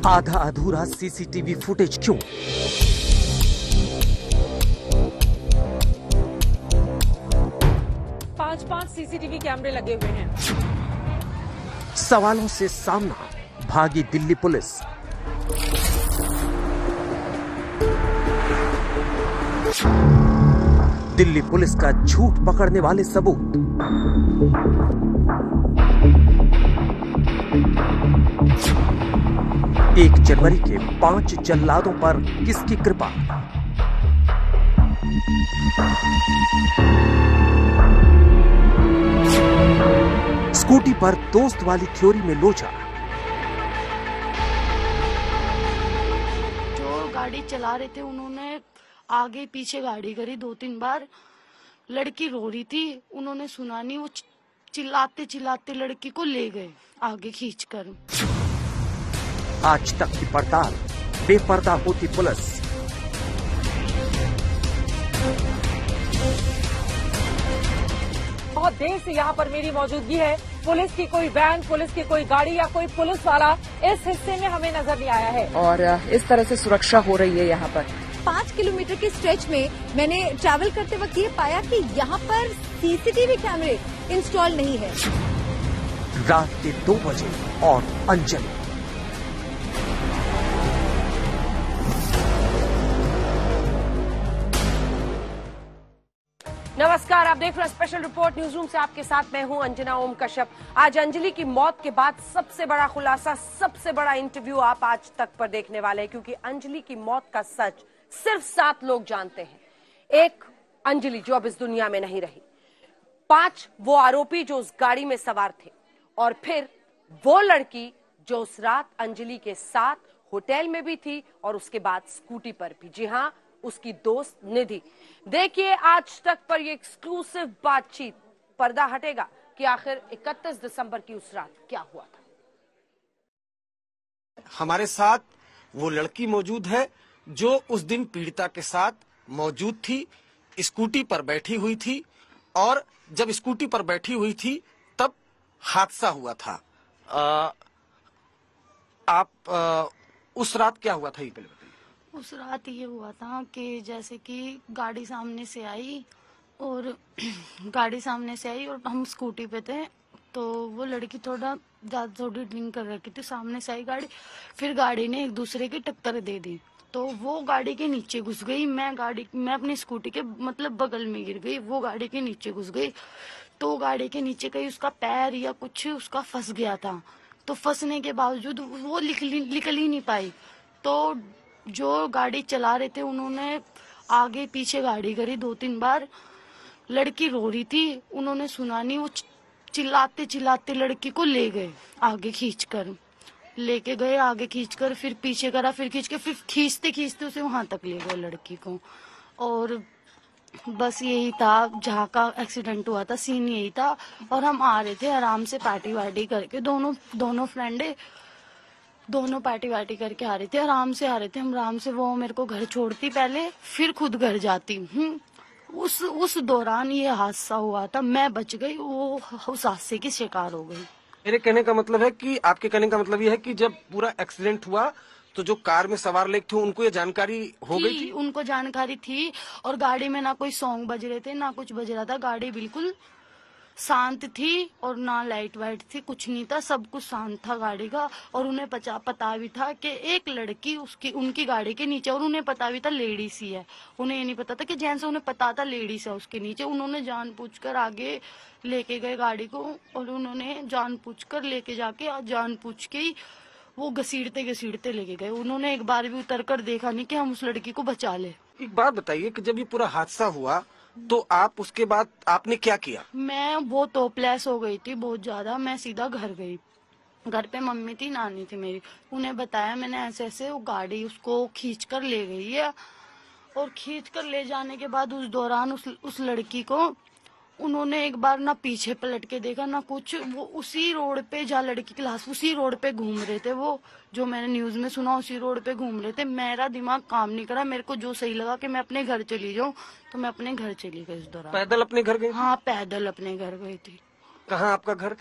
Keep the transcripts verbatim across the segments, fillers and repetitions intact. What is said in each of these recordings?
आधा अधूरा CCTV footage क्यों? पांच पांच सीसीटीवी कैमरे लगे हुए हैं। सवालों से सामना, भागी दिल्ली पुलिस। दिल्ली पुलिस का झूठ पकड़ने वाले सबूत। एक जनवरी के पांच जल्लादों पर किसकी कृपा? स्कूटी पर दोस्त वाली थ्योरी में लोचा। जो गाड़ी चला रहे थे उन्होंने आगे पीछे गाड़ी करी दो तीन बार। लड़की रो रही थी, उन्होंने सुना नहीं, वो चिल्लाते चिल्लाते लड़की को ले गए आगे खींचकर। आज तक की पड़ताल, बेपर्दा होती पुलिस। बहुत देर से यहाँ पर मेरी मौजूदगी है। पुलिस की कोई वैन, पुलिस की कोई गाड़ी या कोई पुलिस वाला इस हिस्से में हमें नजर नहीं आया है। और इस तरह से सुरक्षा हो रही है यहाँ पर। पाँच किलोमीटर के स्ट्रेच में मैंने ट्रैवल करते वक्त ये पाया कि यहाँ पर सीसीटीवी कैमरे इंस्टॉल नहीं है। रात के दो बजे और अंजलि। नमस्कार, आप देख रहे हैं स्पेशल रिपोर्ट न्यूज रूम से। आपके साथ मैं हूं अंजना ओम कश्यप। आज अंजलि की मौत के बाद सबसे बड़ा खुलासा, सबसे बड़ा इंटरव्यू आप आज तक पर देखने वाले हैं, क्योंकि अंजलि की मौत का सच सिर्फ सात लोग जानते हैं। एक अंजलि जो अब इस दुनिया में नहीं रही, पांच वो आरोपी जो उस गाड़ी में सवार थे, और फिर वो लड़की जो उस रात अंजलि के साथ होटल में भी थी और उसके बाद स्कूटी पर भी। जी हाँ, उसकी दोस्त निधि। देखिए आज तक पर ये एक्सक्लूसिव बातचीत। पर्दा हटेगा कि आखिर इकतीस दिसंबर की उस रात क्या हुआ था। हमारे साथ वो लड़की मौजूद है जो उस दिन पीड़िता के साथ मौजूद थी, स्कूटी पर बैठी हुई थी, और जब स्कूटी पर बैठी हुई थी तब हादसा हुआ था। आ, आप आ, उस रात क्या हुआ था ये पहले बताइए। उस रात ये हुआ था कि जैसे कि गाड़ी सामने से आई और गाड़ी सामने से आई और हम स्कूटी पे थे, तो वो लड़की थोड़ा ज्यादा थोड़ी ड्रिंक कर रखी थी। सामने से आई गाड़ी, फिर गाड़ी ने एक दूसरे की टक्कर दे दी, तो वो गाड़ी के नीचे घुस गई। मैं गाड़ी मैं अपनी स्कूटी के मतलब बगल में गिर गई, वो गाड़ी के नीचे घुस गई। तो गाड़ी के नीचे कहीं उसका पैर या कुछ उसका फंस गया था, तो फंसने के बावजूद वो निकल ही नहीं पाई। तो जो गाड़ी चला रहे थे उन्होंने आगे पीछे गाड़ी करी दो तीन बार। लड़की रो रही थी, उन्होंने सुना नहीं, वो चिल्लाते चिल्लाते लड़की को ले गए आगे खींचकर। लेके गए आगे खींचकर, फिर पीछे करा, फिर खींच के, फिर खींचते खींचते उसे वहां तक ले गए लड़की को। और बस यही था जहाँ का एक्सीडेंट हुआ था, सीन यही था। और हम आ रहे थे आराम से पार्टी वार्टी करके, दोनों दोनों फ्रेंडे दोनों पार्टी वार्टी करके आ रहे थे, आराम से आ रहे थे हम आराम से। वो मेरे को घर छोड़ती पहले, फिर खुद घर जाती। हम्म उस उस दौरान ये हादसा हुआ था। मैं बच गई, वो उस हादसे की शिकार हो गई। मेरे कहने का मतलब है कि आपके कहने का मतलब ये है कि जब पूरा एक्सीडेंट हुआ तो जो कार में सवार लोग थे उनको ये जानकारी हो गई थी? उनको जानकारी थी, और गाड़ी में ना कोई सॉन्ग बज रहे थे ना कुछ बज रहा था। गाड़ी बिल्कुल शांत थी और ना लाइट वाइट थी, कुछ नहीं था, सब कुछ शांत था गाड़ी का। और उन्हें पता पता भी था कि एक लड़की उसकी उनकी गाड़ी के नीचे, और उन्हें पता भी था लेडीज ही है। उन्हें ये नहीं पता था कि जेंट्स, उन्हें पता था लेडीज है उसके नीचे। उन्होंने जानबूझकर आगे लेके गए गाड़ी को, और उन्होंने जानबूझकर लेके जाके जानबूझ के ही वो घसीटते घसीटते लेके गए। उन्होंने एक बार भी उतर कर देखा नहीं कि हम उस लड़की को बचा ले। एक बात बताइए कि जब ये पूरा हादसा हुआ तो आप उसके बाद आपने क्या किया? मैं बहुत टॉपलेस हो गई थी, बहुत ज्यादा। मैं सीधा घर गई। घर पे मम्मी थी, नानी थी मेरी, उन्हें बताया मैंने ऐसे ऐसे, वो गाड़ी उसको खींच कर ले गई है। और खींच कर ले जाने के बाद उस दौरान उस उस लड़की को उन्होंने एक बार ना पीछे पलट के देखा ना कुछ। वो उसी रोड पे जहाँ लड़की की लाश, उसी रोड पे घूम रहे थे वो, जो मैंने न्यूज में सुना, उसी रोड पे घूम रहे थे। मेरा दिमाग काम नहीं करा, मेरे को जो सही लगा कि मैं अपने घर चली जाऊं, तो मैं अपने घर चली गई। इस दौरान पैदल अपने घर गई? हाँ, पैदल अपने घर गई थी। कहाँ आपका घर था?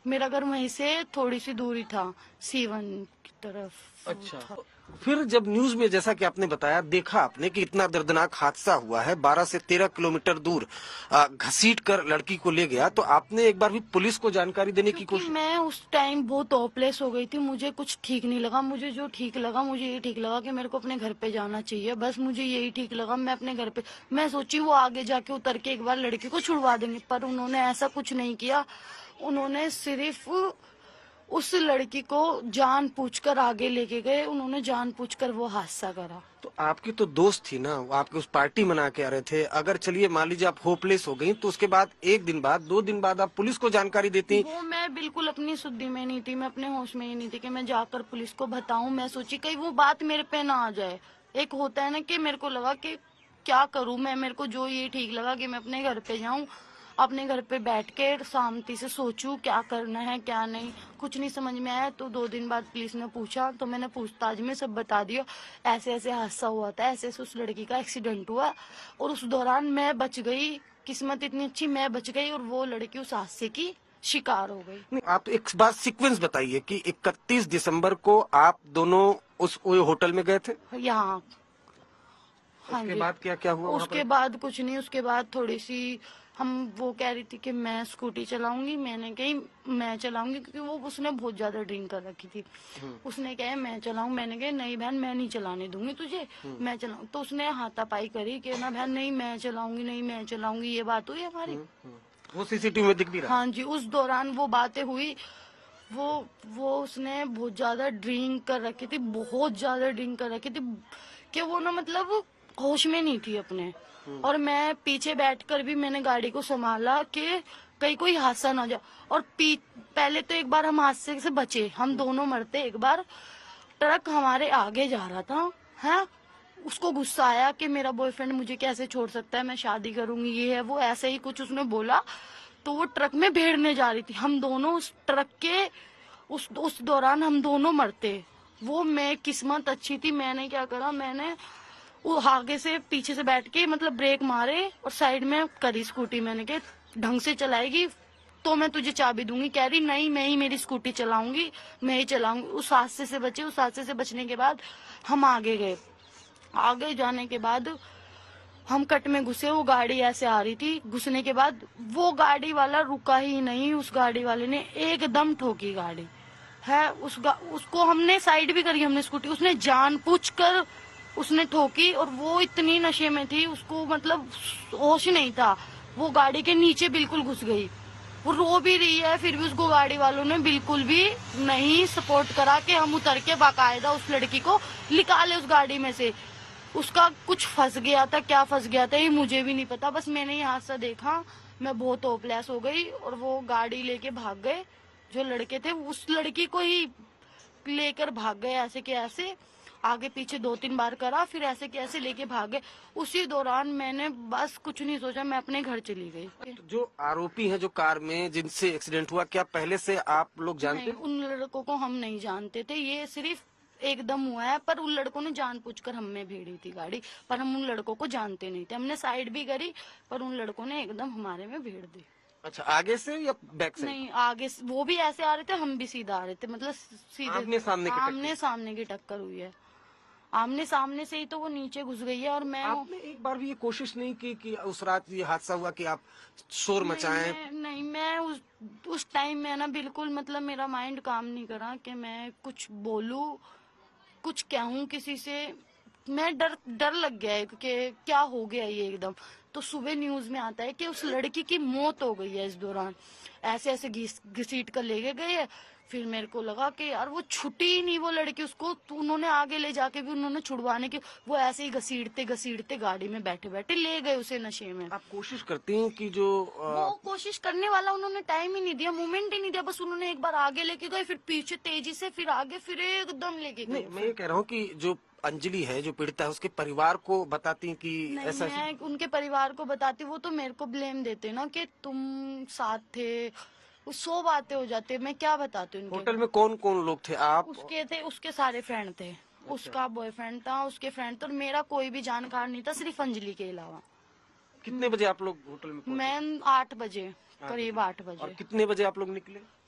मेरा घर वहीं से थोड़ी सी दूरी था, सीवन की तरफ। अच्छा, फिर जब न्यूज में जैसा कि आपने बताया, देखा आपने कि इतना दर्दनाक हादसा हुआ है, बारह से तेरह किलोमीटर दूर घसीट कर लड़की को ले गया, तो आपने एक बार भी पुलिस को जानकारी देने की कोशिश? मैं उस टाइम बहुत होपलेस हो गई थी, मुझे कुछ ठीक नहीं लगा। मुझे जो ठीक लगा, मुझे ये ठीक लगा कि मेरे को अपने घर पे जाना चाहिए, बस मुझे यही ठीक लगा। मैं अपने घर पे, मैं सोची वो आगे जाके उतर के एक बार लड़की को छुड़वा देंगे, पर उन्होंने ऐसा कुछ नहीं किया। उन्होंने सिर्फ उस लड़की को जानबूझकर आगे लेके गए, उन्होंने जानबूझकर वो हादसा करा। तो आपकी तो दोस्त थी ना, आपके उस पार्टी मना के आ रहे थे, अगर चलिए मान लीजिए आप होपलेस हो गई, तो उसके बाद एक दिन बाद, दो दिन बाद आप पुलिस को जानकारी देती? वो मैं बिल्कुल अपनी शुद्धि में नहीं थी, मैं अपने होश में ही नहीं थी कि मैं जाकर पुलिस को बताऊं। मैं सोची कहीं वो बात मेरे पे ना आ जाए। एक होता है ना कि मेरे को लगा कि क्या करूं मैं, मेरे को जो ये ठीक लगा कि मैं अपने घर पे जाऊं, अपने घर पे बैठ के शांति से सोचूं क्या करना है क्या नहीं। कुछ नहीं समझ में आया, तो दो दिन बाद पुलिस ने पूछा, तो मैंने पूछताछ में सब बता दिया, ऐसे ऐसे हादसा हुआ था, ऐसे ऐसे उस लड़की का एक्सीडेंट हुआ, और उस दौरान मैं बच गई। किस्मत इतनी अच्छी, मैं बच गई और वो लड़की उस हादसे की शिकार हो गई। नहीं, आप एक बात सीक्वेंस बताइए कि इकतीस दिसंबर को आप दोनों उस होटल में गए थे? यहाँ। हाँ उसके जी। बाद क्या क्या हुआ? उसके बाद कुछ नहीं, उसके बाद थोड़ी सी हम, वो कह रही थी कि मैं स्कूटी चलाऊंगी, मैंने कही मैं चलाऊंगी, क्योंकि वो उसने बहुत ज्यादा ड्रिंक कर रखी थी। उसने कहा मैं चलाऊं, मैंने कहा नहीं बहन मैं नहीं चलाने दूंगी तुझे, मैं चलाऊं। तो उसने हाथापाई करी कि ना बहन नहीं मैं चलाऊंगी, नहीं मैं चलाऊंगी, ये बात हुई हमारी। वो सीसीटीवी में दिख भी रहा? हाँ जी, उस दौरान वो बातें हुई। वो वो उसने बहुत ज्यादा ड्रिंक कर रखी थी, बहुत ज्यादा ड्रिंक कर रखी थी कि वो ना मतलब होश में नहीं थी अपने। और मैं पीछे बैठकर भी मैंने गाड़ी को संभाला कि कहीं कोई हादसा ना जाए। और पहले तो एक बार हम हादसे से बचे, हम दोनों मरते। एक बार ट्रक हमारे आगे जा रहा था, है, उसको गुस्सा आया कि मेरा बॉयफ्रेंड मुझे कैसे छोड़ सकता है, मैं शादी करूंगी, ये है वो, ऐसे ही कुछ उसने बोला। तो वो ट्रक में भेड़ने जा रही थी, हम दोनों उस ट्रक के उस उस दौरान हम दोनों मरते। वो मैं किस्मत अच्छी थी, मैंने क्या करा, मैंने वो आगे से पीछे से बैठ के मतलब ब्रेक मारे और साइड में करी स्कूटी। मैंने कहा ढंग से चलाएगी तो मैं तुझे चाबी दूंगी। कह रही नहीं मैं ही मेरी स्कूटी चलाऊंगी, मैं ही चलाऊंगी। उस हादसे से बचे। उस हादसे से बचने के बाद हम आगे गए। आगे जाने के बाद हम कट में घुसे, वो गाड़ी ऐसे आ रही थी। घुसने के बाद वो गाड़ी वाला रुका ही नहीं, उस गाड़ी वाले ने एकदम ठोकी गाड़ी है। उस उसको हमने साइड भी करी, हमने स्कूटी, उसने जानबूझकर उसने ठोकी। और वो इतनी नशे में थी, उसको मतलब होश नहीं था, वो गाड़ी के नीचे बिल्कुल घुस गई। वो रो भी रही है, फिर भी उसको गाड़ी वालों ने बिल्कुल भी नहीं सपोर्ट करा कि हम उतर के बाकायदा उस लड़की को निकाले उस गाड़ी में से। उसका कुछ फंस गया था, क्या फंस गया था ये मुझे भी नहीं पता, बस मैंने ये हादसा देखा, मैं बहुत होपलेस हो गई। और वो गाड़ी लेके भाग गए, जो लड़के थे उस लड़की को ही लेकर भाग गए, ऐसे के ऐसे आगे पीछे दो तीन बार करा, फिर ऐसे के ऐसे लेके भाग गए। उसी दौरान मैंने बस कुछ नहीं सोचा, मैं अपने घर चली गई। जो आरोपी हैं जो कार में जिनसे एक्सीडेंट हुआ, क्या पहले से आप लोग जानते? उन लड़कों को हम नहीं जानते थे, ये सिर्फ एकदम हुआ है। पर उन लड़कों ने जानबूझकर हम में भेड़ी थी गाड़ी, पर हम उन लड़कों को जानते नहीं थे। हमने साइड भी करी, पर उन लड़कों ने एकदम हमारे में भेड़ दी। अच्छा, आगे से या बैक से? नहीं, आगे से। वो भी ऐसे आ रहे थे, हम भी सीधा आ रहे थे, मतलब सीधे आमने सामने की आमने सामने की टक्कर हुई है। आमने सामने से ही तो वो नीचे घुस गई है। और मैं आपने एक बार भी ये कोशिश नहीं की कि उस रात ये हादसा हुआ कि आप शोर मचाएं? नहीं, नहीं, मैं उस उस टाइम में ना बिल्कुल मतलब मेरा माइंड काम नहीं करा कि मैं कुछ बोलूं, कुछ कहूं किसी से। मैं डर डर लग गया है कि क्या हो गया ये एकदम। तो सुबह न्यूज में आता है कि उस लड़की की मौत हो गई है इस दौरान, ऐसे ऐसे घसीट कर ले गए हैं। फिर मेरे को लगा कि यार वो छुट्टी ही नहीं वो लड़की, उसको तो उन्होंने आगे ले जाके भी उन्होंने छुड़वाने की, वो ऐसे ही घसीटते घसीटते गाड़ी में बैठे बैठे ले गए उसे नशे में। आप कोशिश करती हैं कि जो आ... वो कोशिश करने वाला उन्होंने टाइम ही नहीं दिया, मोमेंट ही नहीं दिया, बस उन्होंने एक बार आगे लेके गए, फिर पीछे तेजी से, फिर आगे, फिर एकदम लेके गए। मैं ये कह रहा हूँ कि जो अंजलि है जो पीड़िता है, उसके परिवार को बताती कि ऐसा? मैं उनके परिवार को बताती, वो तो मेरे को ब्लेम देते ना कि तुम साथ थे, सौ बातें हो जाती है, मैं क्या बताती हूँ। होटल में कौन कौन लोग थे? आप? उसके थे, उसके सारे फ्रेंड थे। अच्छा। उसका बॉयफ्रेंड था, उसके फ्रेंड थे, और मेरा कोई भी जानकार नहीं था, सिर्फ अंजलि के अलावा। कितने बजे आप लोग होटल में पहुंचे? मैं आठ बजे, करीब आठ बजे। और कितने बजे आप लोग निकले?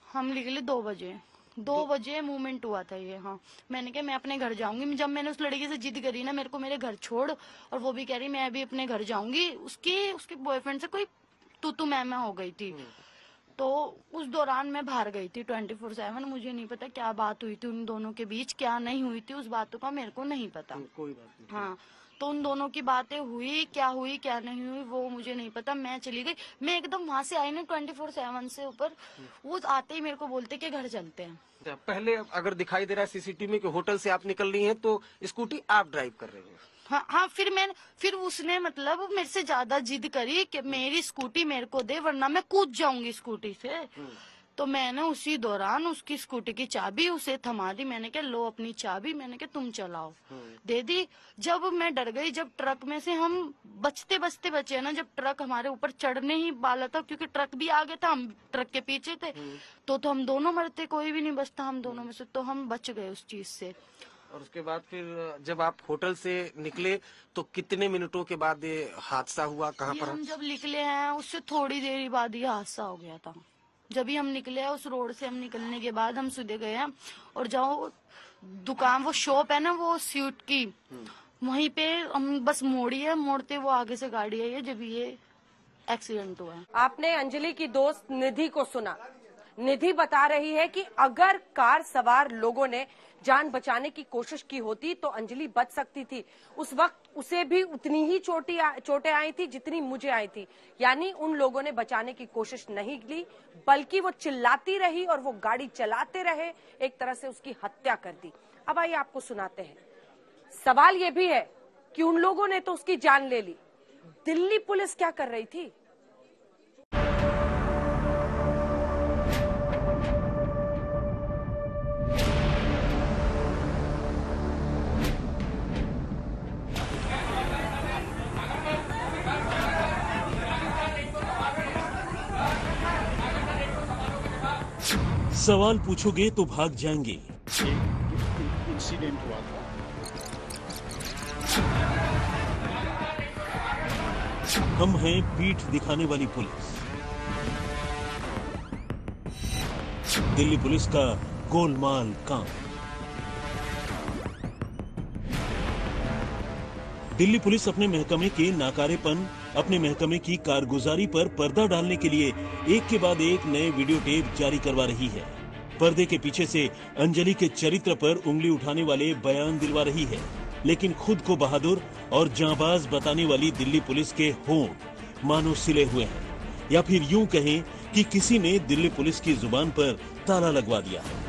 हम निकले दो बजे दो बजे मूवमेंट हुआ था ये। हाँ, मैंने कहा मैं अपने घर जाऊंगी। जब मैंने उस लड़की से जिद करी ना, मेरे को मेरे घर छोड़, और वो भी कह रही मैं भी अपने घर जाऊंगी, उसकी उसके बॉयफ्रेंड से कोई तू तू मैं मैं हो गई थी। तो उस दौरान मैं बाहर गई थी ट्वेंटी फोर सेवन। मुझे नहीं पता क्या बात हुई थी उन दोनों के बीच, क्या नहीं हुई थी, उस बातों का मेरे को नहीं पता। कोई बात नहीं। हाँ, तो उन दोनों की बातें हुई, क्या हुई क्या नहीं हुई वो मुझे नहीं पता। मैं चली गई, मैं एकदम वहां से आई ना ट्वेंटी फोर सेवन से ऊपर, वो आते ही मेरे को बोलते कि घर चलते हैं। पहले अगर दिखाई दे रहा है सीसीटीवी में कि होटल से आप निकल रही हैं, तो स्कूटी आप ड्राइव कर रही हैं। हाँ हाँ, फिर मैं फिर उसने मतलब मेरे से ज्यादा जिद करी कि मेरी स्कूटी मेरे को दे वरना मैं कूद जाऊंगी स्कूटी से। तो मैंने उसी दौरान उसकी स्कूटी की चाबी उसे थमा दी। मैंने कहा लो अपनी चाबी, मैंने कहा तुम चलाओ, दे दी। जब मैं डर गई, जब ट्रक में से हम बचते बचते बचे ना, जब ट्रक हमारे ऊपर चढ़ने ही वाला था, क्योंकि ट्रक भी आगे था, हम ट्रक के पीछे थे, तो तो हम दोनों मरते, कोई भी नहीं बचता हम दोनों में से। तो हम बच गए उस चीज से। और उसके बाद फिर जब आप होटल से निकले तो कितने मिनटों के बाद ये हादसा हुआ, कहाँ ये पर? हम जब निकले हैं उससे थोड़ी देर बाद ये हादसा हो गया था। जब भी हम निकले हैं उस रोड से, हम निकलने के बाद हम सीधे गए हैं, और जहाँ दुकान वो शॉप है ना वो स्वीट की, वहीं पे हम बस मोड़ी है, मोड़ते वो आगे से गाड़ी आई है जब ये एक्सीडेंट हुआ है। आपने अंजलि की दोस्त निधि को सुना। निधि बता रही है कि अगर कार सवार लोगों ने जान बचाने की कोशिश की होती तो अंजलि बच सकती थी। उस वक्त उसे भी उतनी ही चोटी चोटें आई थी जितनी मुझे आई थी, यानी उन लोगों ने बचाने की कोशिश नहीं की, बल्कि वो चिल्लाती रही और वो गाड़ी चलाते रहे, एक तरह से उसकी हत्या कर दी। अब आइए आपको सुनाते हैं। सवाल ये भी है कि उन लोगों ने तो उसकी जान ले ली, दिल्ली पुलिस क्या कर रही थी? सवाल पूछोगे तो भाग जाएंगे। इंसिडेंट हुआ था। हम हैं पीठ दिखाने वाली पुलिस। दिल्ली पुलिस का गोलमाल काम। दिल्ली पुलिस अपने महकमे के नाकारेपन, अपने महकमे की कारगुजारी पर पर्दा डालने के लिए एक के बाद एक नए वीडियो टेप जारी करवा रही है। पर्दे के पीछे से अंजलि के चरित्र पर उंगली उठाने वाले बयान दिलवा रही है, लेकिन खुद को बहादुर और जांबाज बताने वाली दिल्ली पुलिस के होंठ मानो सिले हुए हैं, या फिर यूं कहें कि किसी ने दिल्ली पुलिस की जुबान पर ताला लगवा दिया है।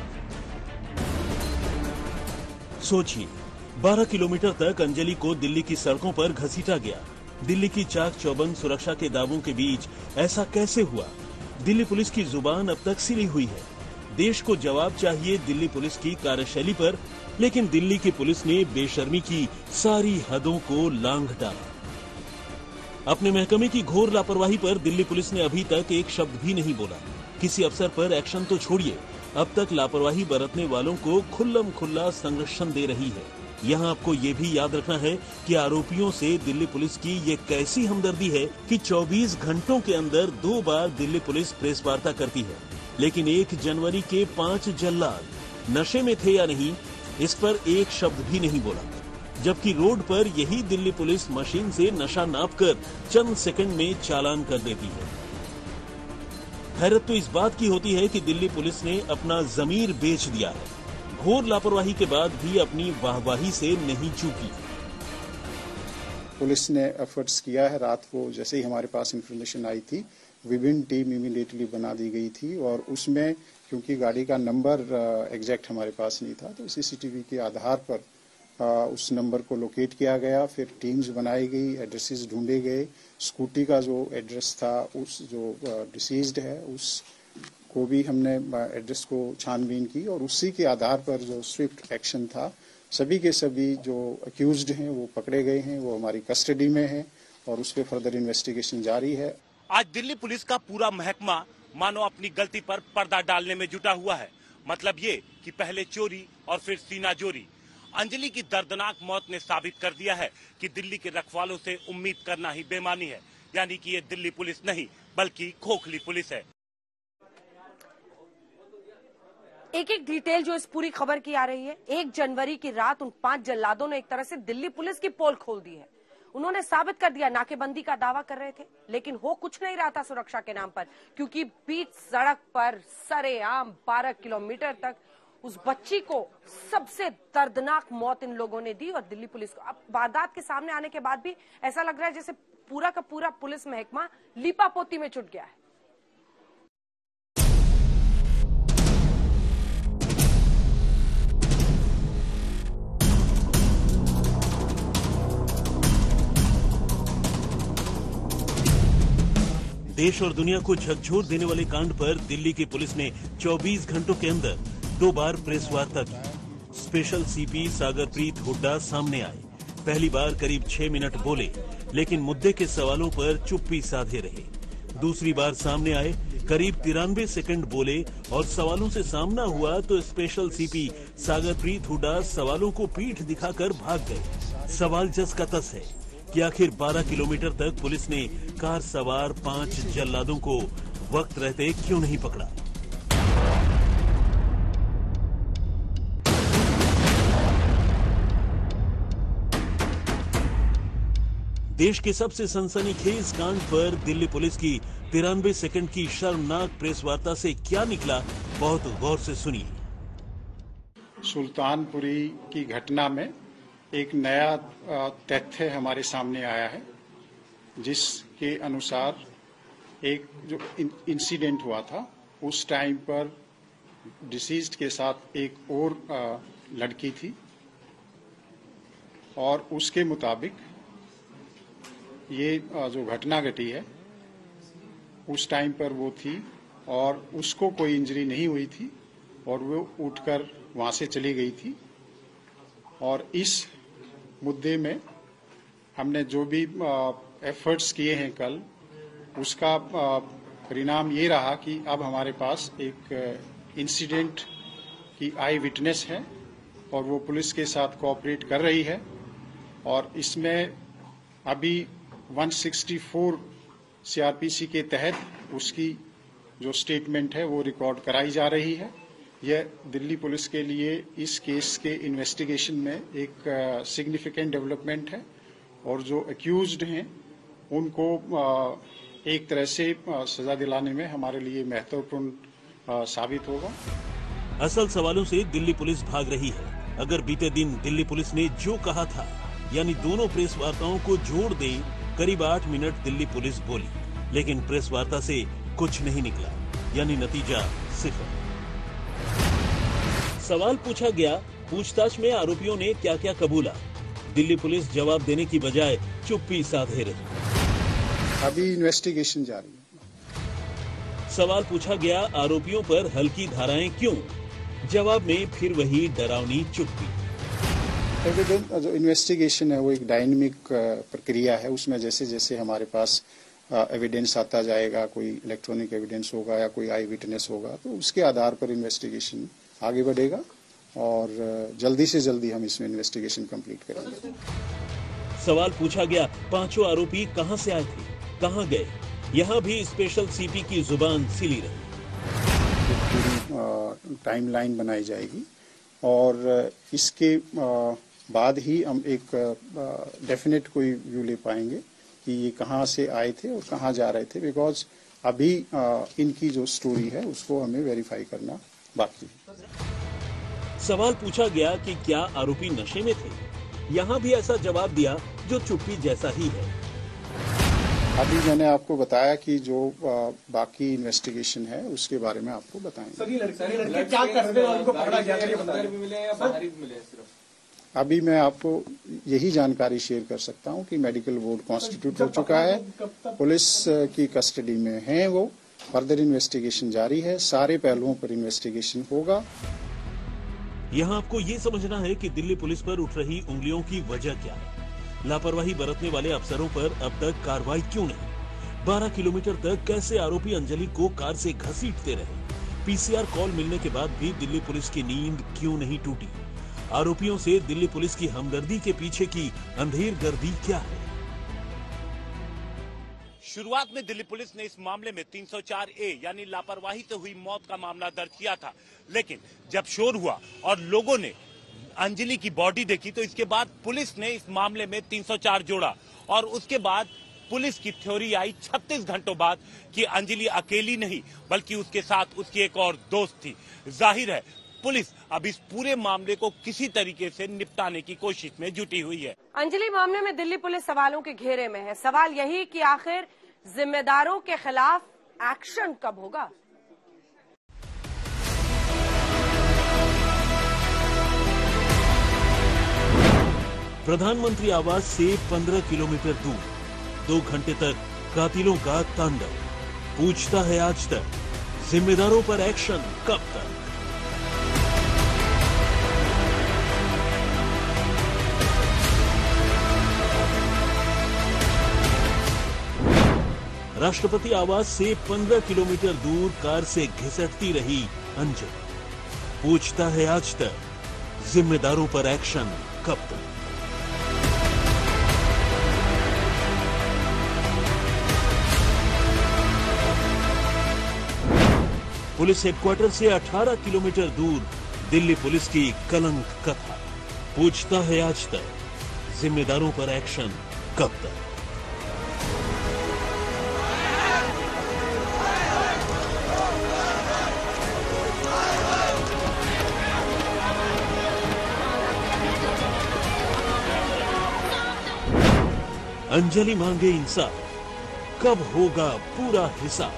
सोचिए, बारह किलोमीटर तक अंजलि को दिल्ली की सड़कों पर घसीटा गया। दिल्ली की चाक चौबंद सुरक्षा के दावों के बीच ऐसा कैसे हुआ? दिल्ली पुलिस की जुबान अब तक सिली हुई है। देश को जवाब चाहिए दिल्ली पुलिस की कार्यशैली पर, लेकिन दिल्ली की पुलिस ने बेशर्मी की सारी हदों को लांघ डाला। अपने महकमे की घोर लापरवाही पर दिल्ली पुलिस ने अभी तक एक शब्द भी नहीं बोला। किसी अफसर पर एक्शन तो छोड़िए, अब तक लापरवाही बरतने वालों को खुल्लम खुल्ला संरक्षण दे रही है। यहाँ आपको ये भी याद रखना है कि आरोपियों से दिल्ली पुलिस की ये कैसी हमदर्दी है कि चौबीस घंटों के अंदर दो बार दिल्ली पुलिस प्रेस वार्ता करती है, लेकिन एक जनवरी के पांच जल्लाद नशे में थे या नहीं, इस पर एक शब्द भी नहीं बोला, जबकि रोड पर यही दिल्ली पुलिस मशीन से नशा नापकर चंद सेकंड में चालान कर देती है। हैरत तो इस बात की होती है कि दिल्ली पुलिस ने अपना जमीर बेच दिया है। घोर लापरवाही के बाद भी अपनी वाहवाही से नहीं चूकी। पुलिस ने एफर्ट्स किया है। रात को जैसे ही हमारे पास इंफॉर्मेशन आई थी, विभिन्न टीम इमीडिएटली बना दी गई थी, और उसमें क्योंकि गाड़ी का नंबर एग्जैक्ट हमारे पास नहीं था, तो सीसीटीवी के आधार पर आ, उस नंबर को लोकेट किया गया। फिर टीम्स बनाई गई, एड्रेसेस ढूंढे गए। स्कूटी का जो एड्रेस था, उस जो डिसीज्ड है उस को भी हमने एड्रेस को छानबीन की, और उसी के आधार पर जो स्विफ्ट एक्शन था, सभी के सभी जो अक्यूज्ड हैं वो पकड़े गए हैं, वो हमारी कस्टडी में हैं, और उस पर फर्दर इन्वेस्टिगेशन जारी है। आज दिल्ली पुलिस का पूरा महकमा मानो अपनी गलती पर पर्दा डालने में जुटा हुआ है। मतलब ये कि पहले चोरी और फिर सीना जोरी। अंजलि की दर्दनाक मौत ने साबित कर दिया है कि दिल्ली के रखवालों से उम्मीद करना ही बेमानी है, यानी कि ये दिल्ली पुलिस नहीं बल्कि खोखली पुलिस है। एक एक डिटेल जो इस पूरी खबर की आ रही है। एक जनवरी की रात उन पांच जल्लादों ने एक तरह से दिल्ली पुलिस की पोल खोल दी है। उन्होंने साबित कर दिया, नाकेबंदी का दावा कर रहे थे लेकिन हो कुछ नहीं रहा था सुरक्षा के नाम पर, क्योंकि बीच सड़क पर सरेआम बारह किलोमीटर तक उस बच्ची को सबसे दर्दनाक मौत इन लोगों ने दी। और दिल्ली पुलिस को अब वारदात के सामने आने के बाद भी ऐसा लग रहा है जैसे पूरा का पूरा पुलिस महकमा लीपापोती में जुट गया है। देश और दुनिया को झकझोर देने वाले कांड पर दिल्ली की पुलिस ने चौबीस घंटों के अंदर दो बार प्रेस वार्ता की। स्पेशल सीपी सागरप्रीत हुड्डा सामने आए। पहली बार करीब छह मिनट बोले लेकिन मुद्दे के सवालों पर चुप्पी साधे रहे। दूसरी बार सामने आए, करीब तिरानवे सेकंड बोले और सवालों से सामना हुआ तो स्पेशल सीपी सागरप्रीत हुड्डा सवालों को पीठ दिखाकर भाग गए। सवाल जस का तस है कि आखिर बारह किलोमीटर तक पुलिस ने कार सवार पांच जल्लादों को वक्त रहते क्यों नहीं पकड़ा। देश के सबसे सनसनीखेज कांड पर दिल्ली पुलिस की तिरानवे सेकंड की शर्मनाक प्रेस वार्ता से क्या निकला, बहुत गौर से सुनिए। सुल्तानपुरी की घटना में एक नया तथ्य हमारे सामने आया है, जिसके अनुसार एक जो इंसिडेंट हुआ था उस टाइम पर डिसीज्ड के साथ एक और लड़की थी और उसके मुताबिक ये जो घटना घटी है उस टाइम पर वो थी और उसको कोई इंजरी नहीं हुई थी और वो उठकर वहां से चली गई थी। और इस मुद्दे में हमने जो भी एफर्ट्स किए हैं कल, उसका परिणाम ये रहा कि अब हमारे पास एक इंसिडेंट की आई विटनेस है और वो पुलिस के साथ कोऑपरेट कर रही है। और इसमें अभी एक सौ चौंसठ सीआरपीसी के तहत उसकी जो स्टेटमेंट है वो रिकॉर्ड कराई जा रही है। यह दिल्ली पुलिस के लिए इस केस के इन्वेस्टिगेशन में एक सिग्निफिकेंट डेवलपमेंट है और जो अक्यूज्ड हैं उनको uh, एक तरह से uh, सजा दिलाने में हमारे लिए महत्वपूर्ण uh, साबित होगा। असल सवालों से दिल्ली पुलिस भाग रही है। अगर बीते दिन दिल्ली पुलिस ने जो कहा था, यानी दोनों प्रेस वार्ताओं को जोड़ दे, करीब आठ मिनट दिल्ली पुलिस बोली, लेकिन प्रेस वार्ता से कुछ नहीं निकला, यानी नतीजा सिफर। सवाल पूछा गया, पूछताछ में आरोपियों ने क्या क्या कबूला। दिल्ली पुलिस जवाब देने की बजाय चुप्पी साधे रही। अभी इन्वेस्टिगेशन जारी है। सवाल पूछा गया, आरोपियों पर हल्की धाराएं क्यों? जवाब में फिर वही डरावनी चुप्पी। एविडेंस जो इन्वेस्टिगेशन है वो एक डायनेमिक प्रक्रिया है। उसमें जैसे जैसे हमारे पास एविडेंस आता जाएगा, कोई इलेक्ट्रॉनिक एविडेंस होगा या कोई आई विटनेस होगा, तो उसके आधार पर इन्वेस्टिगेशन आगे बढ़ेगा और जल्दी से जल्दी हम इसमें इन्वेस्टिगेशन कंप्लीट करेंगे। सवाल पूछा गया, पांचों आरोपी कहां से आए थे, कहां गए? यहां भी स्पेशल सीपी की जुबान सिली रही। पूरी टाइमलाइन बनाई जाएगी और इसके बाद ही हम एक डेफिनेट कोई व्यू ले पाएंगे कि ये कहाँ से आए थे और कहाँ जा रहे थे, बिकॉज अभी आ, इनकी जो स्टोरी है उसको हमें वेरीफाई करना बाकी है। सवाल पूछा गया कि क्या आरोपी नशे में थे? यहाँ भी ऐसा जवाब दिया जो चुप्पी जैसा ही है। अभी मैंने आपको बताया कि जो आ, बाकी इन्वेस्टिगेशन है उसके बारे में आपको बताएंगे। अभी मैं आपको यही जानकारी शेयर कर सकता हूं कि मेडिकल बोर्ड कॉन्स्टिट्यूट हो चुका है, पुलिस की कस्टडी में है, वो फर्दर इन्वेस्टिगेशन जारी है, सारे पहलुओं पर इन्वेस्टिगेशन होगा। यहाँ आपको ये समझना है कि दिल्ली पुलिस पर उठ रही उंगलियों की वजह क्या है। लापरवाही बरतने वाले अफसरों पर अब तक कार्रवाई क्यों नहीं? बारह किलोमीटर तक कैसे आरोपी अंजलि को कार से घसीटते रहे? पीसीआर कॉल मिलने के बाद भी दिल्ली पुलिस की नींद क्यों नहीं टूटी? आरोपियों से दिल्ली पुलिस की हमदर्दी के पीछे की अंधेर गर्दी क्या है? शुरुआत में दिल्ली पुलिस ने इस मामले में तीन सौ चार ए यानी लापरवाही से हुई मौत का मामला दर्ज किया था, लेकिन जब शोर हुआ और लोगों ने अंजलि की बॉडी देखी तो इसके बाद पुलिस ने इस मामले में तीन सौ चार जोड़ा और उसके बाद पुलिस की थ्योरी आई छत्तीस घंटों बाद कि अंजलि अकेली नहीं बल्कि उसके साथ उसकी एक और दोस्त थी। जाहिर है पुलिस अब इस पूरे मामले को किसी तरीके से निपटाने की कोशिश में जुटी हुई है। अंजलि मामले में दिल्ली पुलिस सवालों के घेरे में है। सवाल यही कि आखिर जिम्मेदारों के खिलाफ एक्शन कब होगा। प्रधानमंत्री आवास से पंद्रह किलोमीटर दूर दो घंटे तक कातिलों का तांडव। पूछता है आज तक, जिम्मेदारों पर एक्शन कब तक। राष्ट्रपति आवास से पंद्रह किलोमीटर दूर कार से घिसटती रही अंजलि। पूछता है आज तक, जिम्मेदारों पर एक्शन कब तक। पुलिस हेडक्वार्टर से अठारह किलोमीटर दूर दिल्ली पुलिस की कलंक कथा। पूछता है आज तक, जिम्मेदारों पर एक्शन कब तक। अंजलि मांगे इंसाफ, कब होगा पूरा हिसाब।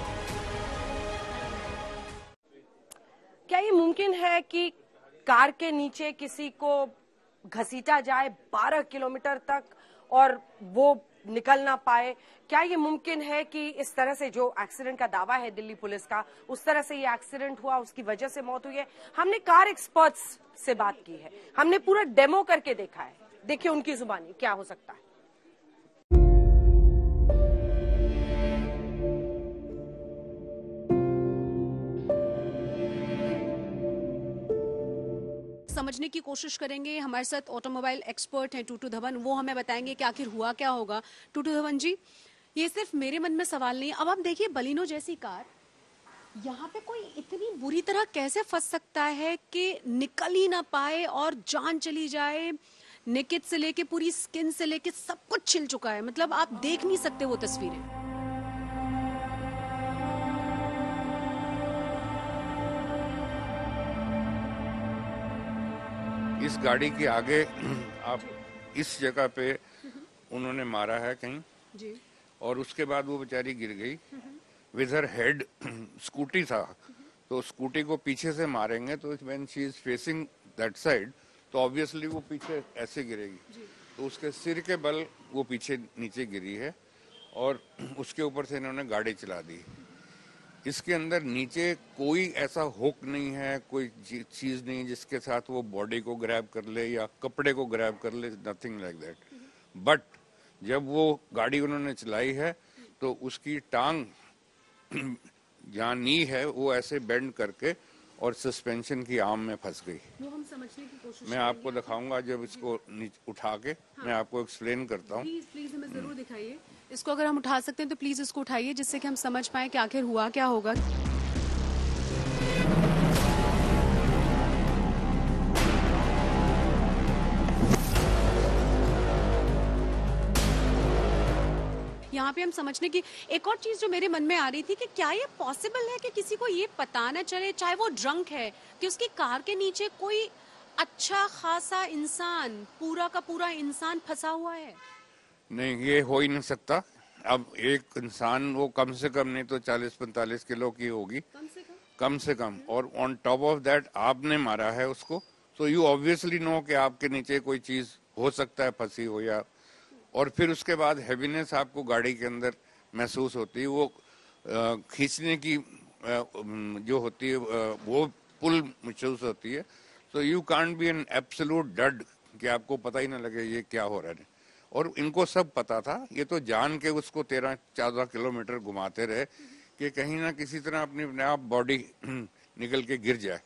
क्या ये मुमकिन है कि कार के नीचे किसी को घसीटा जाए बारह किलोमीटर तक और वो निकल ना पाए? क्या ये मुमकिन है कि इस तरह से जो एक्सीडेंट का दावा है दिल्ली पुलिस का, उस तरह से ये एक्सीडेंट हुआ, उसकी वजह से मौत हुई है? हमने कार एक्सपर्ट्स से बात की है, हमने पूरा डेमो करके देखा है। देखिए उनकी जुबानी क्या हो सकता है। समझने की कोशिश करेंगे। हमारे साथ ऑटोमोबाइल एक्सपर्ट हैं टूटू धवन, वो हमें बताएंगे कि आखिर हुआ क्या होगा। टूटू धवन जी, ये सिर्फ मेरे मन में सवाल नहीं, अब आप देखिए बलिनो जैसी कार, यहाँ पे कोई इतनी बुरी तरह कैसे फंस सकता है कि निकल ही ना पाए और जान चली जाए। नेकेट से लेके पूरी स्किन से लेके सब कुछ छिल चुका है, मतलब आप देख नहीं सकते वो तस्वीरें। इस गाड़ी के आगे आप इस जगह पे उन्होंने मारा है कहीं जी। और उसके बाद वो बेचारी गिर गई विद हर हेड। स्कूटी था तो स्कूटी को पीछे से मारेंगे तो when she is facing that side तो ऑब्वियसली वो पीछे ऐसे गिरेगी, तो उसके सिर के बल वो पीछे नीचे गिरी है और उसके ऊपर से इन्होंने गाड़ी चला दी। इसके अंदर नीचे कोई ऐसा हुक नहीं है, कोई चीज नहीं जिसके साथ वो बॉडी को ग्रैब कर ले या कपड़े को ग्रैब कर ले, नथिंग लाइक दैट। बट जब वो गाड़ी उन्होंने चलाई है तो उसकी टांग जहाँ नी है वो ऐसे बेंड करके और सस्पेंशन की आर्म में फंस गई। वो हम समझने की कोशिश मैं आपको दिखाऊंगा जब इसको उठा के हाँ। मैं आपको एक्सप्लेन करता हूँ। प्लीज प्लीज हमें जरूर दिखाइए इसको, अगर हम उठा सकते हैं तो प्लीज इसको उठाइए जिससे कि हम समझ पाए कि आखिर हुआ क्या होगा। यहाँ पे हम समझने की एक और चीज जो मेरे मन में आ रही थी कि क्या ये पॉसिबल है कि किसी को ये पता ना चले, चाहे वो ड्रंक है, कि उसकी कार के नीचे कोई अच्छा खासा इंसान, पूरा का पूरा इंसान फंसा हुआ है। नहीं, ये हो ही नहीं सकता। अब एक इंसान वो कम से कम नहीं तो चालीस पैंतालीस किलो की होगी, कम से कम कम से कम और ऑन टॉप ऑफ दैट आपने मारा है उसको, तो यू ऑब्वियसली नो कि आपके नीचे कोई चीज हो सकता है फंसी हो, या और फिर उसके बाद हैवीनेस आपको गाड़ी के अंदर महसूस होती है। वो खींचने की जो होती है वो पुल महसूस होती है। So you can't be an absolute dud कि आपको पता ही ना लगे ये क्या हो रहा है। और इनको सब पता था, ये तो जान के उसको तेरह चौदह किलोमीटर घुमाते रहे कि कहीं ना किसी तरह अपनी आप बॉडी निकल के गिर जाए।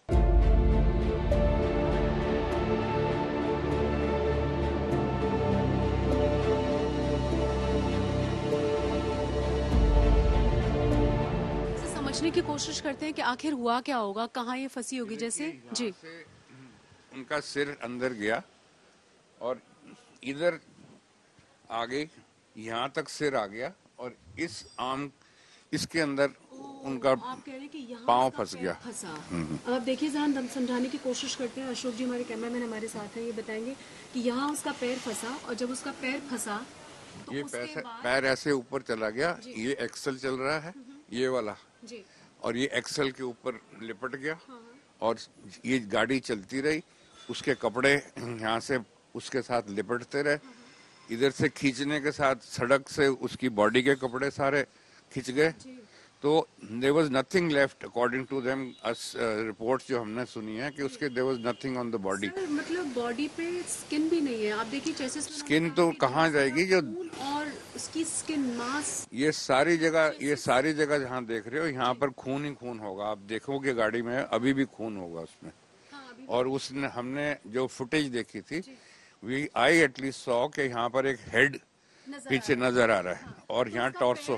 समझने की कोशिश करते हैं कि आखिर हुआ क्या होगा, कहाँ ये फंसी होगी। जैसे जी, उनका सिर अंदर गया और इधर आगे यहाँ तक सिर आ गया और इस आर्म इसके अंदर उनका पाँव फंस गया। फंसा। अब आप देखिए, जरा हम समझाने की कोशिश करते हैं। अशोक जी हमारे कैमरामैन हमारे साथ हैं, ये बताएंगे कि यहाँ उसका पैर फंसा और जब उसका पैर फंसा तो ये पैर पैर ऐसे ऊपर चला गया। ये एक्सल चल रहा है, ये वाला जी, और ये एक्सल के ऊपर लिपट गया और ये गाड़ी चलती रही। उसके कपड़े यहाँ से उसके साथ लिपटते रहे, इधर से खींचने के साथ सड़क से उसकी बॉडी के कपड़े सारे खिंच गए। तो there was nothing left according to them as reports जो हमने सुनी है कि उसके there was nothing on the body. मतलब बॉडी पे स्किन भी नहीं है। आप देखिए चेस्ट, स्किन तो कहाँ जाएगी जो, और उसकी स्किन मास, ये सारी जगह ये सारी जगह जहाँ देख रहे हो यहाँ पर खून ही खून होगा। आप देखोगे गाड़ी में अभी भी खून होगा उसमें। और उसने हमने जो फुटेज देखी थी, वी आई एटलीस्ट सॉ के यहाँ पर एक हेड पीछे नजर आ रहा है और यहाँ टॉर्सो,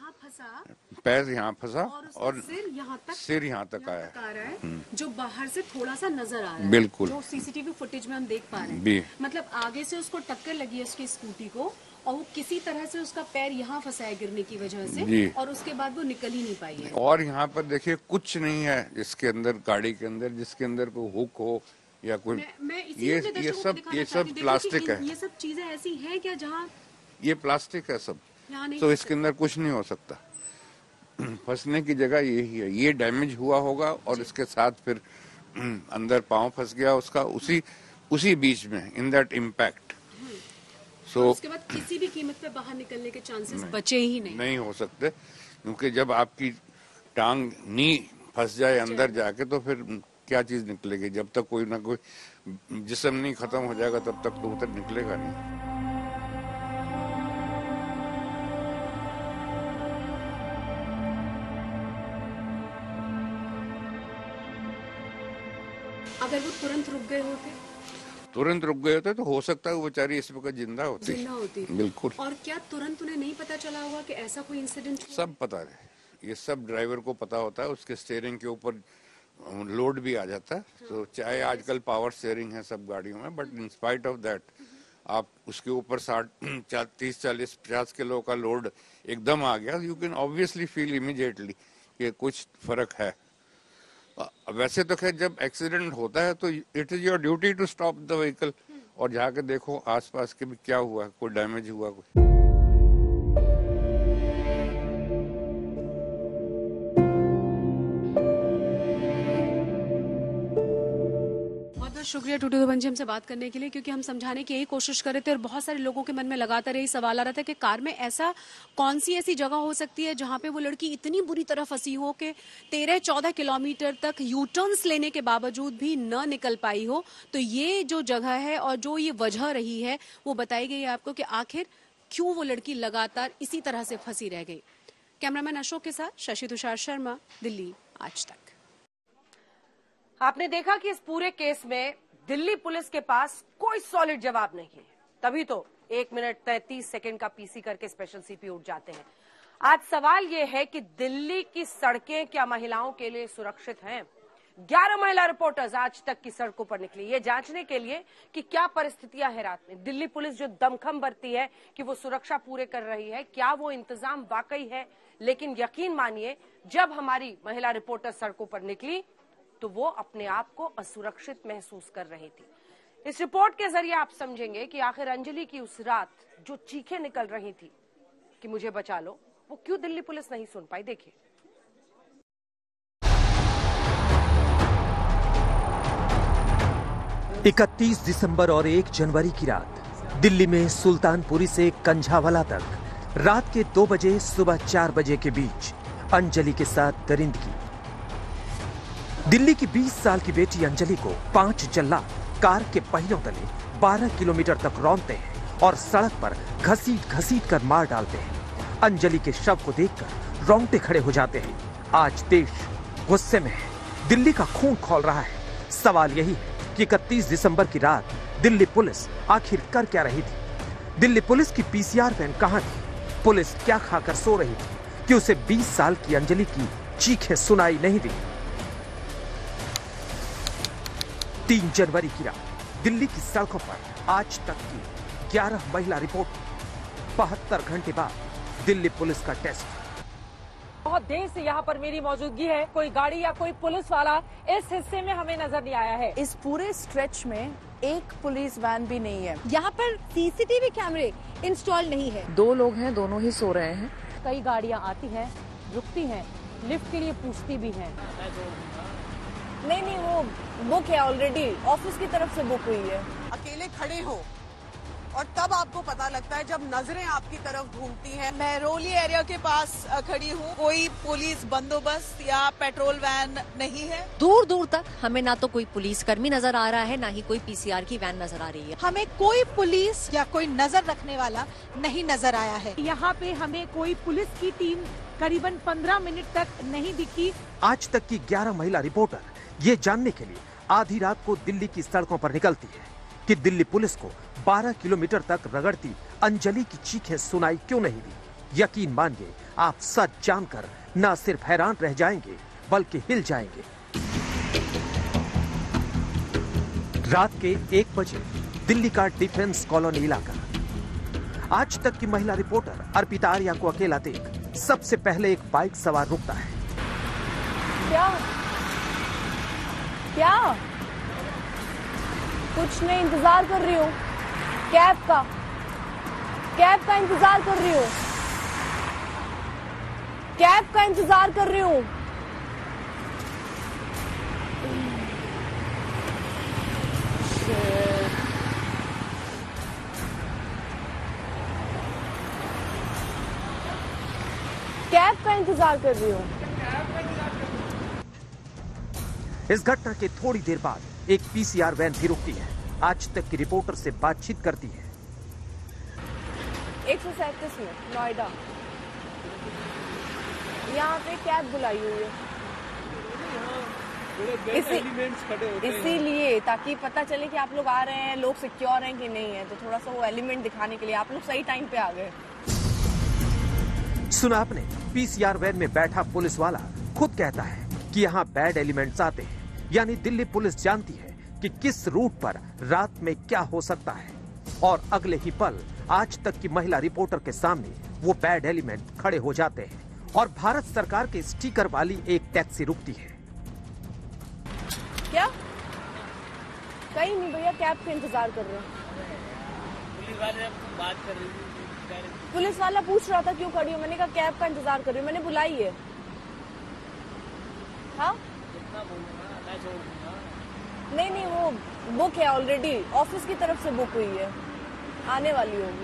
पैर यहाँ फंसा और सिर यहाँ तक सिर यहाँ तक आया है, जो बाहर से थोड़ा सा नजर आ रहा है। बिल्कुल, जो सीसीटीवी फुटेज में हम देख पा रहे हैं। भी मतलब आगे से उसको टक्कर लगी है उसकी स्कूटी को और वो किसी तरह से उसका पैर यहाँ फंसा है गिरने की वजह से, और उसके बाद वो निकल ही नहीं पाई है। और यहाँ पर देखिए कुछ नहीं है जिसके अंदर, गाड़ी के अंदर जिसके अंदर कोई हुक हो या कोई, मैं, मैं ये ये सब ये सब प्लास्टिक है। ये सब चीजें ऐसी हैं क्या जहाँ ये प्लास्टिक है सब, तो इसके अंदर कुछ नहीं हो सकता। फंसने की जगह यही है। ये डैमेज हुआ होगा और इसके साथ फिर अंदर पाँव फंस गया उसका, उसी उसी बीच में, इन दैट इम्पैक्ट। सो उसके बाद किसी भी कीमत पे बाहर निकलने के चांसेस बचे ही नहीं नहीं हो सकते, क्योंकि जब आपकी टांग नी फंस जाए अंदर जाके तो फिर क्या चीज निकलेगी। जब तक कोई ना कोई जिस्म नहीं खत्म हो जाएगा तब तक तो उधर निकलेगा नहीं। अगर वो तुरंत रुक गए होते तुरंत रुक गए होते तो हो सकता है वो बेचारी इस वक्त जिंदा होती जिंदा होती बिल्कुल। और क्या तुरंत उन्हें नहीं पता चला होगा कि ऐसा कोई इंसिडेंट? सब पता है, ये सब ड्राइवर को पता होता है। उसके स्टीयरिंग के ऊपर लोड भी आ जाता है। तो चाहे आजकल पावर स्टीयरिंग है सब गाड़ियों में, but in spite of that आप उसके ऊपर साठ तीस चालीस पचास किलो का लोड एकदम आ गया, you can obviously feel immediately कि कुछ फर्क है। वैसे तो खैर जब एक्सीडेंट होता है तो it is your duty to stop the vehicle और जाके देखो आसपास के भी क्या हुआ, कोई डैमेज हुआ कोई। शुक्रिया टूटू धवन जी हमसे बात करने के लिए, क्योंकि हम समझाने की यही कोशिश कर रहे थे और बहुत सारे लोगों के मन में लगातार यही सवाल आ रहा था कि कार में ऐसा कौन सी ऐसी जगह हो सकती है जहां पे वो लड़की इतनी बुरी तरह फंसी हो कि तेरह चौदह किलोमीटर तक यू टर्न्स लेने के बावजूद भी न निकल पाई हो। तो ये जो जगह है और जो ये वजह रही है वो बताई गई है आपको कि आखिर क्यों वो लड़की लगातार इसी तरह से फंसी रह गई। कैमरामैन अशोक के साथ शशि तुषार शर्मा, दिल्ली आज तक। आपने देखा कि इस पूरे केस में दिल्ली पुलिस के पास कोई सॉलिड जवाब नहीं है, तभी तो एक मिनट तैंतीस सेकंड का पीसी करके स्पेशल सीपी उठ जाते हैं। आज सवाल यह है कि दिल्ली की सड़कें क्या महिलाओं के लिए सुरक्षित हैं? ग्यारह महिला रिपोर्टर्स आज तक की सड़कों पर निकली ये जांचने के लिए कि क्या परिस्थितियां हैं रात में। दिल्ली पुलिस जो दमखम भरती है कि वो सुरक्षा पूरे कर रही है, क्या वो इंतजाम वाकई है? लेकिन यकीन मानिए, जब हमारी महिला रिपोर्टर सड़कों पर निकली तो वो अपने आप को असुरक्षित महसूस कर रही थी। इस रिपोर्ट के जरिए आप समझेंगे कि आखिर अंजलि की उस रात जो चीखें निकल रही थी कि मुझे बचा लो, वो क्यों दिल्ली पुलिस नहीं सुन पाई। देखिए। इकतीस दिसंबर और एक जनवरी की रात दिल्ली में सुल्तानपुरी से कंझावाला तक रात के दो बजे सुबह चार बजे के बीच अंजलि के साथ दरिंदगी। दिल्ली की बीस साल की बेटी अंजलि को पांच जल्लाद कार के पहियों तले बारह किलोमीटर तक रौंदते हैं और सड़क पर घसीट घसीट कर मार डालते हैं। अंजलि के शव को देखकर रोंगटे खड़े हो जाते हैं। आज देश गुस्से में है, दिल्ली का खून खौल रहा है। सवाल यही है कि इकतीस दिसंबर की रात दिल्ली पुलिस आखिर कर क्या रही थी? दिल्ली पुलिस की पीसीआर वैन कहां थी? पुलिस क्या खाकर सो रही थी कि उसे बीस साल की अंजलि की चीखें सुनाई नहीं दी। तीन जनवरी की रात दिल्ली की सड़कों पर आज तक की ग्यारह महिला रिपोर्ट। बहत्तर घंटे बाद दिल्ली पुलिस का टेस्ट। बहुत देर से यहाँ पर मेरी मौजूदगी है, कोई गाड़ी या कोई पुलिस वाला इस हिस्से में हमें नजर नहीं आया है। इस पूरे स्ट्रेच में एक पुलिस वैन भी नहीं है। यहाँ पर सीसीटीवी कैमरे इंस्टॉल नहीं है। दो लोग हैं, दोनों ही सो रहे हैं। कई गाड़ियाँ आती हैं, रुकती हैं, लिफ्ट के लिए पूछती भी हैं। नहीं नहीं वो बुक है ऑलरेडी, ऑफिस की तरफ से बुक हुई है। अकेले खड़े हो और तब आपको पता लगता है जब नजरें आपकी तरफ घूमती हैं। मैं रोली एरिया के पास खड़ी हूँ, कोई पुलिस बंदोबस्त या पेट्रोल वैन नहीं है। दूर दूर तक हमें ना तो कोई पुलिस कर्मी नजर आ रहा है, ना ही कोई पीसीआर की वैन नजर आ रही है। हमें कोई पुलिस या कोई नजर रखने वाला नहीं नजर आया है। यहाँ पे हमें कोई पुलिस की टीम करीबन पंद्रह मिनट तक नहीं दिखी। आज तक की ग्यारह महिला रिपोर्टर ये जानने के लिए आधी रात को दिल्ली की सड़कों पर निकलती है कि दिल्ली पुलिस को बारह किलोमीटर तक रगड़ती अंजलि की चीखें सुनाई क्यों नहीं दी। यकीन मानिए, आप सच जानकर न सिर्फ हैरान रह जाएंगे बल्कि हिल जाएंगे। रात के एक बजे दिल्ली का डिफेंस कॉलोनी इलाका। आज तक की महिला रिपोर्टर अर्पिता आर्या को अकेला देख सबसे पहले एक बाइक सवार रुकता है। क्या क्या कुछ नहीं, इंतजार कर रही हूँ कैब का कैब का इंतजार कर रही हूँ कैब का इंतजार कर रही हूँ कैब का इंतजार कर रही हूँ। इस घटना के थोड़ी देर बाद एक पीसीआर वैन भी रुकती है। आज तक की रिपोर्टर से बातचीत करती है। एक सौ सैंतीस में नोएडा, यहाँ पे कैब बुलाई हुई है इसीलिए, ताकि पता चले कि आप लोग आ रहे हैं, लोग सिक्योर हैं कि नहीं है, तो थोड़ा सा वो एलिमेंट दिखाने के लिए आप लोग सही टाइम पे आ गए। सुना आपने, पीसीआर वैन में बैठा पुलिस वाला खुद कहता है कि यहाँ बैड एलिमेंट्स आते हैं। यानी दिल्ली पुलिस जानती है कि किस रूट पर रात में क्या हो सकता है, और अगले ही पल आज तक की महिला रिपोर्टर के सामने वो बैड एलिमेंट खड़े हो जाते हैं और भारत सरकार के स्टिकर वाली एक टैक्सी रुकती है। क्या? कहीं नहीं भैया, कैब का इंतजार कर रहे हैं। पुलिस वाले बात कर रही थी, पुलिस वाला पूछ रहा था क्यों खड़ी हो, मैंने कहा कैब का इंतजार कर रही हूँ, मैंने बुलाई है। हाँ नहीं नहीं वो बुक है ऑलरेडी, ऑफिस की तरफ से बुक हुई है, आने वाली होगी।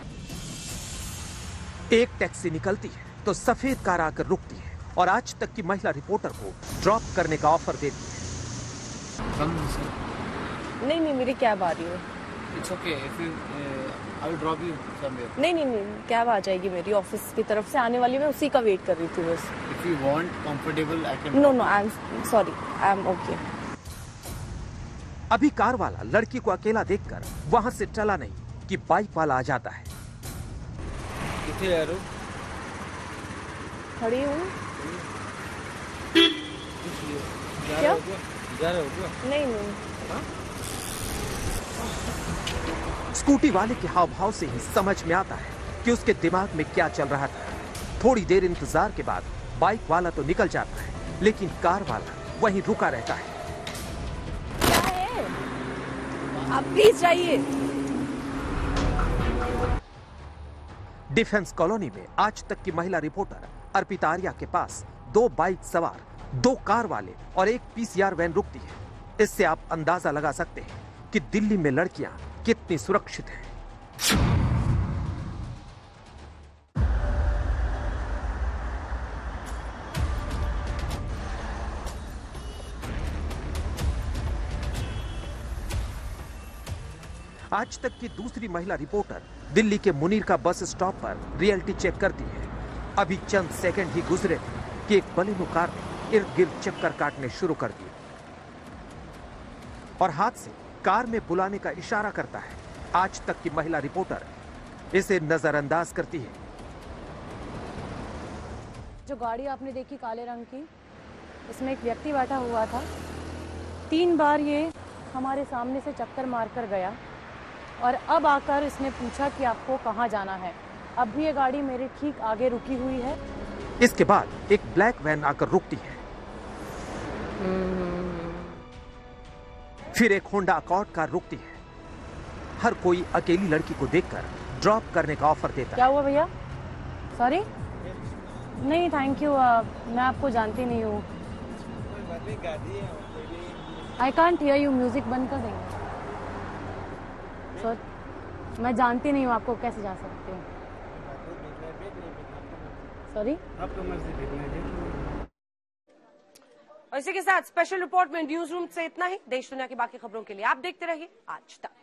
एक टैक्सी निकलती है तो सफेद कार आकर रुकती है और आज तक की महिला रिपोर्टर को ड्रॉप करने का ऑफर देती है। नहीं नहीं मेरी कैब आ रही है। It's okay if you, uh, I will drop you somewhere. नहीं नहीं नहीं कैब आ जाएगी मेरी, ऑफिस की तरफ से आने वाली, मैं उसी का वेट कर रही थी बस। If you want comfortable, I can. No no, I'm sorry, I'm okay. अभी कार वाला लड़की को अकेला देखकर वहां से टला नहीं कि बाइक वाला आ जाता है। किथे यार? खड़ी हूँ। क्या? जा रहे हो क्या? नहीं नहीं। हाँ? स्कूटी वाले के हाव भाव से ही समझ में आता है कि उसके दिमाग में क्या चल रहा था। थोड़ी देर इंतजार के बाद बाइक वाला तो निकल जाता है, लेकिन कार वाला वहीं रुका रहता है। क्या है? आप प्लीज जाइए। डिफेंस कॉलोनी में आज तक की महिला रिपोर्टर अर्पिता आर्या के पास दो बाइक सवार, दो कार वाले और एक पीसीआर वैन रुकती है। इससे आप अंदाजा लगा सकते हैं कि दिल्ली में लड़कियां कितनी सुरक्षित हैं। आज तक की दूसरी महिला रिपोर्टर दिल्ली के मुनीर का बस स्टॉप पर रियलिटी चेक करती है। अभी चंद सेकंड ही गुजरे थे कि एक बलिनो कार ने इर्द गिर्द चक्कर काटने शुरू कर दिए और हाथ से कार में बुलाने का इशारा करता है। आज तक की महिला रिपोर्टर इसे नजरअंदाज करती है। जो गाड़ी आपने देखी काले रंग की, इसमें एक व्यक्ति बैठा हुआ था। तीन बार ये हमारे सामने से चक्कर मारकर गया और अब आकर इसने पूछा कि आपको कहाँ जाना है। अब भी ये गाड़ी मेरे ठीक आगे रुकी हुई है। इसके बाद एक ब्लैक वैन आकर रुकती है। फिर एक होंडा अकॉर्ड कार रुकती है। हर कोई अकेली लड़की को देखकर ड्रॉप करने का ऑफर देता है। क्या हुआ भैया? सॉरी, नहीं थैंक यू, मैं आपको जानती नहीं हूँ। I can't hear you, music बंद कर देंगे? सर मैं जानती नहीं हूँ आपको, कैसे जा सकती हूँ? सॉरी, और इसी के साथ स्पेशल रिपोर्ट में न्यूज रूम से इतना ही। देश दुनिया की बाकी खबरों के लिए आप देखते रहिए आज तक।